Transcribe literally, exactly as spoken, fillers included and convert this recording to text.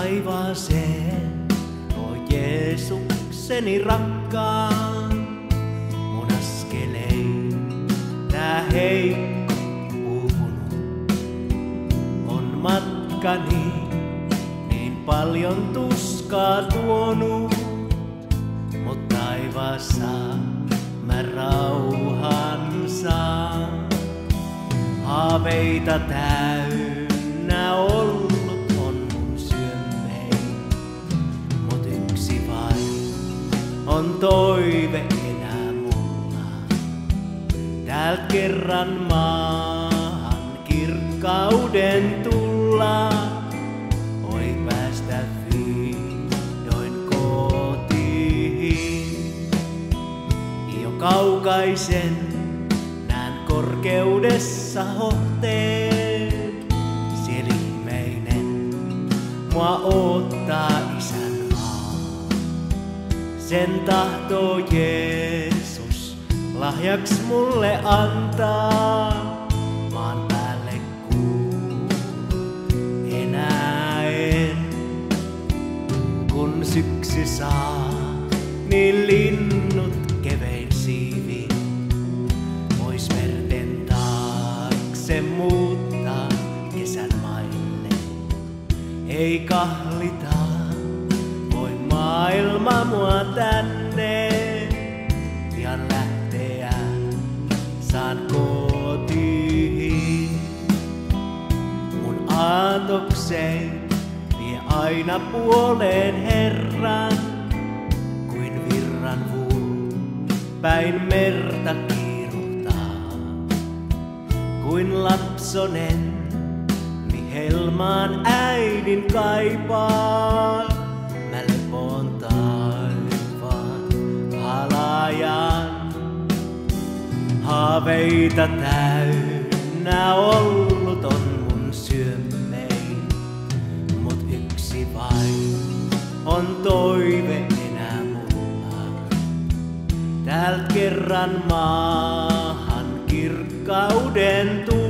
taivaaseen, o Jeesukseni rakkaan. Mun askelein tää heikko uupunut on matkani, niin paljon tuskaa tuonut, mut taivaassa mä rauhan saan. Haaveita täynnä ollut on mun syömmein, mut yksi vain on toive enää mulla. Täältä kerran maahan kirkkauden tulla, oi päästä vihdoin kotiin. Jo kaukaisen näen korkeudessa hohteet, siellä ihmeinen mua oottaa isänmaa. Sen tahtoo Jeesus lahjaks mulle antaa, maan päälle kuulu enää en. Kun syksy saa, niin linnut kevein siivin vois merten taakse muuttaa kesän maille. Ei kahlita, voi maailma mua tänne, pian lähteä saan kotiin. Mun aatokseen vie aina puoleen Herran, kuin virran vuu päin merta kiiruhtaa. Kuin lapsonen vihelmaan äidin kaipaa, mä lepoon taivaan halajan. Haaveita täynnä ollut on mun syömmein, mut yksi vain on toive enää mulla. Täältä kerran maahan kirkkauden tulla.